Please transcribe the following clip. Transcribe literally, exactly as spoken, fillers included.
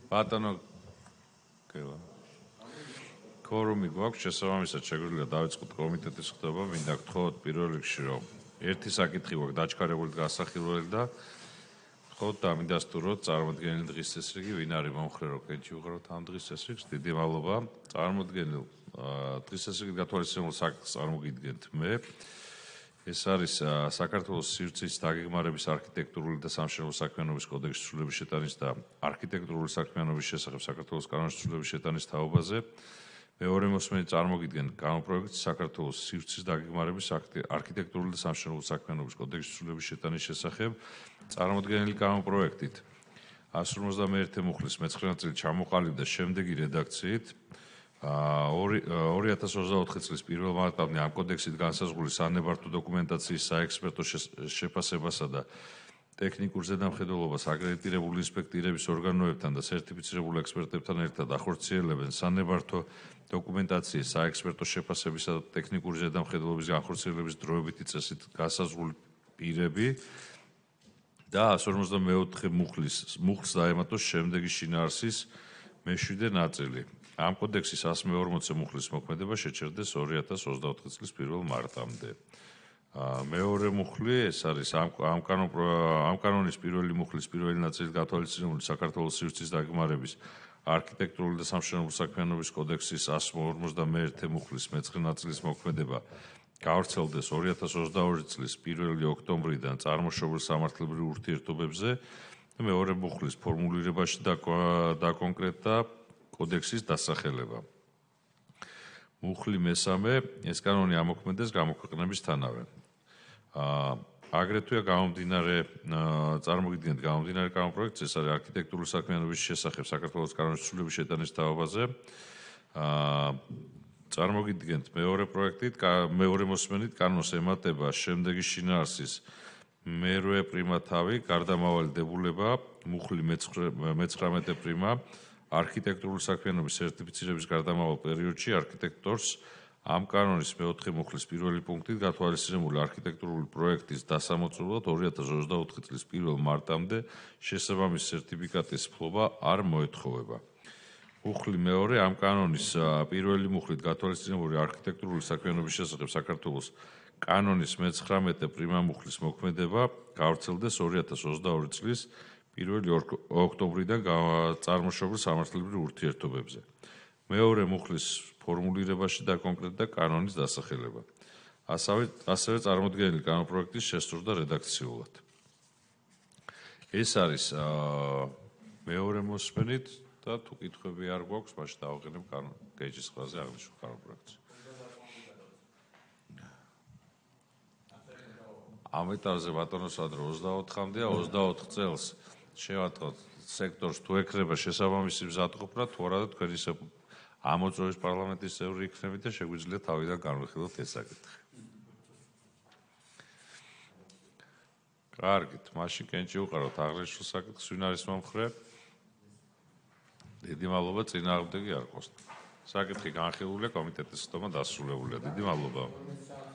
ბატონო კელა კორუმი გვაქვს შესაბამისად შეგვიძლია დავიწყოთ კომიტეტის ხდება მინდა გთხოვოთ პირველ რიგში რომ ერთი საკითხი გვაქვს დაჩქარებული გასახილველი და გთხოვოთ დამიდასტუროთ წარმოდგენილი დღის წესრიგი ვინ არის მომხრე რომ კენჭი უყუროთ ამ დღის წესრიგს დიდი მადლობა წარმოდგენილ დღის წესრიგით გათვალისწინებულ საკითხს წარმოგიდგენთ მე ეს არის საქართველოს სივრცის დაგეგმარების არქიტექტურული და სამშენებლო საქმიანობის კოდექსის ცვლილების შეტანის და არქიტექტურული საქმიანობის შესახებ საქართველოს კანონის ცვლილების შეტანის თაობაზე მეორე მოსმენით წარმოგიდგენთ კანონპროექტს საქართველოს სივრცის დაგეგმარების არქიტექტურული და სამშენებლო საქმიანობის კოდექსის ცვლილების შეტანის შესახებ წარმოდგენილი კანონპროექტით εκατს ორმოცდამეერთე მუხლის მეცხრე ნაწილი ჩამოყალიბდა შემდეგი რედაქციით ორი ათას ოცდაოთხი წლის პირველ მარტამდე ამ კოდექსით განსაზღვრული სანებართო დოკუმენტაციის საექსპერტო შეფასებასა და ტექნიკურ ზედამხედველობას აკრედიტირებული ინსპექტირების ორგანოებთან და სერტიფიცირებულ ექსპერტებთან ერთად ახორციელებენ სანებართო დოკუმენტაციის საექსპერტო შეფასებისა და ტექნიკური ზედამხედველობის განხორციელების დროებითი წესით განსაზღვრული პირები და εκατს ორმოცდამეოთხე მუხლის მუხლს დაემატოს შემდეგი შინაარსის მეშვიდე ნაწილი. ამ კოდექსის εκას მეორმოცე მუხლის მოქმედება შეჩერდეს ორი ათას ოცდაოთხი წლის პირველ მარტამდე. მეორე მუხლი ეს არის ამ ამ კანონ ამ კანონის პირველი მუხლის პირველი ნაწილი გათვალისწინებული საქართველოს სივრცის დაგეგმარების არქიტექტურული და სამშენებლო საქმიანობის კოდექსის εκას ორმოცდამეერთე მუხლის მეცხრე ნაწილის მოქმედება გავრცელდეს ორი ათას ოცდაორი წლის პირველი ოქტომბრიდან წარმოშობილ სამართლებრივ ურთიერთობებზე და მეორე მუხლის ფორმულირებაში დაკონკრეტდა კოდექსის დასახელება. მუხლი მესამე ეს კანონი ამოქმედეს გამოქვეყნებისთანავე. აგრეთვე გამომდინარე წარმოგიდგენთ გამომდინარე კანონპროექტს ეს არის არქიტექტურული საქმიანობის შესახებ საქართველოს კანონის ცვლილების შეტანის თაობაზე. წარმოგიდგენთ მეორე პროექტით მეორე მოსმენით კანონს ემატება შემდეგი შინაარსის მერვე პრიმა თავი გარდამავალი დებულება მუხლი მეცხრამეტე პრიმა არქიტექტურული საქმიანობის სერტიფიცირების გარდამავალ პერიოდში არქიტექტორს ამ კანონის მეოთხე მუხლის პირველი პუნქტით გათვალისწინებული არქიტექტურული პროექტის დასამოწმებლად ორი ათას ოცდაოთხი წლის პირველ მარტამდე შესაბამისი სერტიფიკატის ფლობა არ მოეთხოვება. მუხლი მეორე ამ კანონის პირველი მუხლით გათვალისწინებული არქიტექტურული საქმიანობის შესახებ საქართველოს კანონის მეცხრამეტე პრიმა მუხლის მოქმედება გავრცელდეს ორი ათას ოცდაორი წლის პირველი ოქტომბრიდან წარმოშობილ სამართლებრივ ურთიერთობებზე. მეორე მუხლის ფორმულირებაში დაკონკრეტდა კანონის დასახელება. ასევე ასევე წარმოდგენილი კანონპროექტის შესწორდა რედაქციულად. ეს არის მეორე მოსმენით და თუ კითხვები არ გვაქვს, მაშინ დავაყენებ კეჭის ხაზზე აღნიშნულ კანონპროექტს. ამ ეტაპზე ბატონო სადრო ოცდაოთხამდეა ოცდაოთხ წელს შევატყოთ სექტორს თუ ეკრება შესაბამისი მზადყოფნა თუ არა და თქვენ ისე ამოწურვის პარლამენტის წევრი იქნებით და შეგვიძლია თავიდან განვიხილოთ ეს საკითხი. კარგით, მაშინ კენჭი უყაროთ აღნიშნულ საკითხს ვინ არის მომხრე? დიდი მადლობა წინააღმდეგი არ ყავს. საკითხი განხილულია კომიტეტის ხდომა დასრულებულია. დიდი მადლობა.